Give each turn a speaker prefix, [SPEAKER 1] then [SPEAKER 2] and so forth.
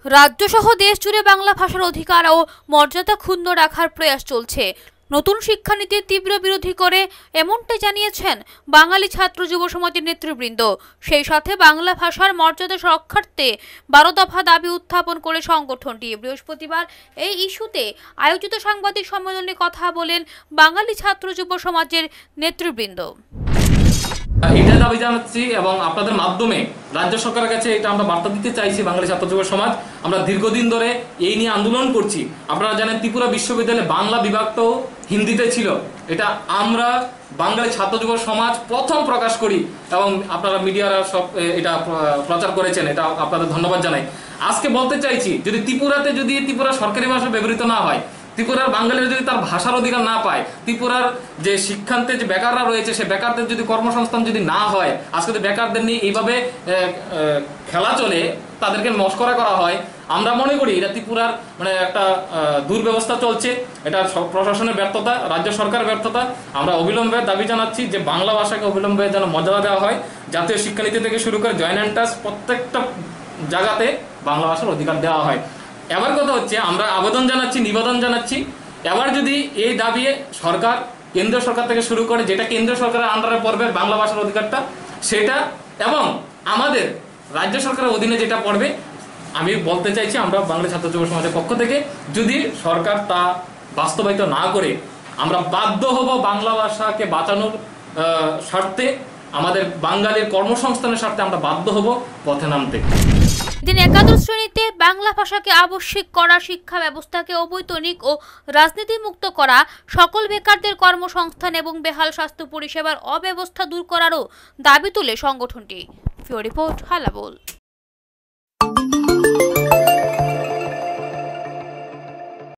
[SPEAKER 1] রাজ্যসহ দেশ জুড়ে বাংলা ভাষার অধিকার ও মর্যাদা ক্ষুণ্ণ রাখার প্রয়াস চলছে। নতুন শিক্ষানীতির তীব্র বিরোধী করে এমনটাই জানিয়েছেন বাঙালি ছাত্র যুব সমাজের নেতৃবৃন্দ। সেই সাথে বাংলা ভাষার মর্যাদা রক্ষার্থে 12 দফা দাবি উত্থাপন করে সংগঠনটি বৃহস্পতিবার এই ইস্যুতে আয়োজিত সাংবাদিক সম্মেলনে কথা বলেন বাঙালি ছাত্র যুব সমাজের নেতৃবৃন্দ।
[SPEAKER 2] এটা দাবি জানাচ্ছি এবং আপনাদের মাধ্যমে রাজ্য সরকারের কাছে এটা আমরা বার্তা দিতে চাইছি। বাঙালি ছাত্র যুব সমাজ আমরা দীর্ঘদিন ধরে এই নিয়ে আন্দোলন করছি। আপনারা জানেন ত্রিপুরা বিশ্ববিদ্যালয়ে বাংলা বিভাগটাও হিন্দিতে ছিল। এটা আমরা বাঙালি ছাত্র যুব সমাজ প্রথম প্রকাশ করি এবং আপনারা মিডিয়ারা সব এটা প্রচার করেছেন, এটা আপনাদের ধন্যবাদ জানাই। আজকে বলতে চাইছি, যদি ত্রিপুরাতে যদি ত্রিপুরা সরকারি ভাষা ব্যবহৃত না হয়, ত্রিপুরার বাঙালিরা যদি তার ভাষার অধিকার না পায়, ত্রিপুরার যে শিক্ষান্তে যে বেকাররা রয়েছে সে বেকারদের যদি কর্মসংস্থান যদি না হয়, আজকে যদি বেকারদের নিয়ে এইভাবে খেলা চলে, তাদেরকে মস্করা করা হয়, আমরা মনে করি এটা ত্রিপুরার একটা দুর্ব্যবস্থা চলছে। এটা প্রশাসনের ব্যর্থতা, রাজ্য সরকারের ব্যর্থতা। আমরা অবিলম্বে দাবি জানাচ্ছি যে বাংলা ভাষাকে অবিলম্বে যেন মর্যাদা দেওয়া হয়। জাতীয় শিক্ষানীতি থেকে শুরু করে জয়েন্ট এন্ট্রান্স প্রত্যেকটা জায়গাতে বাংলা ভাষার অধিকার দেওয়া হয়। এবার কথা হচ্ছে, আমরা আবেদন জানাচ্ছি, নিবেদন জানাচ্ছি, এবার যদি এই দাবি সরকার, কেন্দ্রীয় সরকার থেকে শুরু করে, যেটা কেন্দ্রীয় সরকারের আন্ডারে পড়বে বাংলা ভাষার অধিকারটা, সেটা এবং আমাদের রাজ্য সরকারের অধীনে যেটা পড়বে, আমি বলতে চাইছি আমরা বাংলা ছাত্র যুব সমাজের পক্ষ থেকে, যদি সরকার তা বাস্তবায়িত না করে, আমরা বাধ্য হব বাংলা ভাষাকে বাঁচানোর স্বার্থে, আমাদের বাঙালির কর্মসংস্থানের স্বার্থে আমরা বাধ্য হব পথে নামতে।
[SPEAKER 1] দিন একাদশ শ্রেণীতে বাংলা ভাষাকে আবশ্যিক করা, শিক্ষা ব্যবস্থাকে অবৈতনিক ও রাজনীতি মুক্ত করা, সকল বেকারদের কর্মসংস্থান এবং বেহাল স্বাস্থ্য পরিষেবার অব্যবস্থা দূর করারও দাবি তুলে সংগঠনটি। রিপোর্ট হালাবোল।